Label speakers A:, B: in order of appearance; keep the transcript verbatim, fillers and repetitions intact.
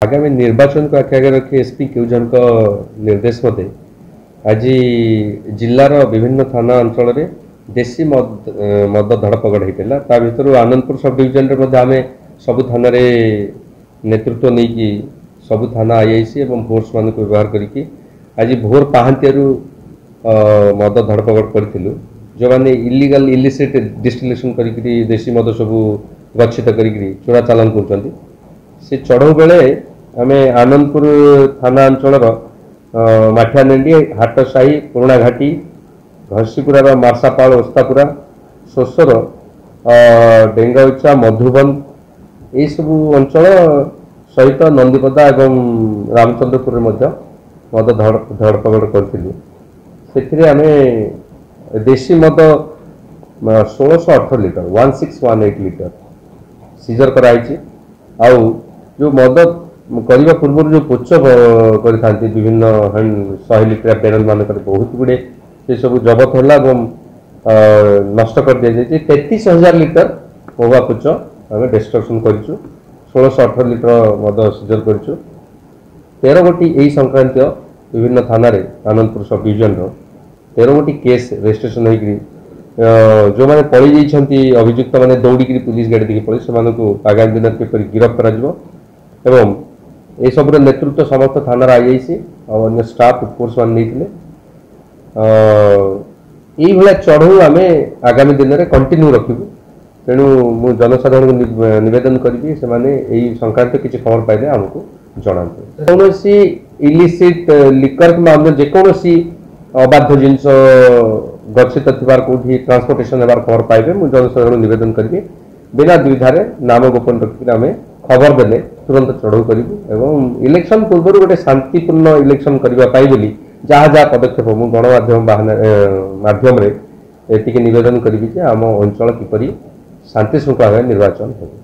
A: आगामी निर्वाचन को आखि आगे रखी एसपी केउझर निर्देश मते आज जिलार विभिन्न थाना अंचल रे देशी मद मद धड़पगड़ होता ता भर आनंदपुर सब डिविजन रे आम सबु थाना रे नेतृत्व नहीं कि सबु थाना आईआईसी एवं फोर्स मान को व्यवहार करके आज भोर पहांतियारू मद धड़पगड़ करूँ जो मैंने इलीगल इलिसिट डिस्टिलेशन करी देशी मद सबू गच्छित कर चोरा चालान कर से चढ़ऊ बेले आम आनंदपुर थाना अंचल माठियानेंडी हाटसाही पुराणा घाटी घसीपुरार मार्सापाल ओस्तापुरा शोषर डेंगाउचा मधुबन यही सबू अंचल सहित नंदीपदा एवं रामचंद्रपुर मद धड़पगड़ करूँ से आम देशी मद षोलश अठर litre one six one eight litre seizure कराई आउ जो मद करने पूर्व जो पोच कर विभिन्न शहे लिटर बेरल मानक बहुत गुड़े से सब जबत है नष्ट कर दि जाए तैतीस हजार लिटर महुआ पोच आम डिस्ट्रक्शन करूँ षोलश अठर लिटर मद सीजर करूँ तेरह गोटी यही संक्रांत विभिन्न थाना रे आनंदपुर सब डिविजन तेरह गोटी केस रजिस्ट्रेशन होगी जो मैंने पलि जाइछंती अभियुक्त मैंने दौड़ी पुलिस गाड़ी देखिए पड़े से आगामी दिन किपर गिरफ्त कर ये सब नेतृत्व समस्त थाना आईआईसी और अन्य स्टाफ फोर्स मान नहीं ये चढ़ऊ आम आगामी दिन में कंटिन्यू रखू तेणु मु जनसाधारण को निवेदन करी से संक्रांत किसी खबर पाइले आमको जनाते कौन इलिसिट लिकर जेकोसी अबाध जिनस गच्छित थिबार कोठी ट्रांसपोर्टेशन हेबार खबर पाइबे मु जनसाधारण निवेदन करी बिना दुविधारे नाम गोपन रखिक आम खबर देले तुरंत चढ़ऊ करूँ एवं इलेक्शन पूर्व गोटे शांतिपूर्ण इलेक्शन करने बोली जहाँ जहाँ पदक्षेप मु गणमाध्यम माध्यम एति निवेदन करी आम अंचल किपरि शांति श्रृंखला निर्वाचन हो।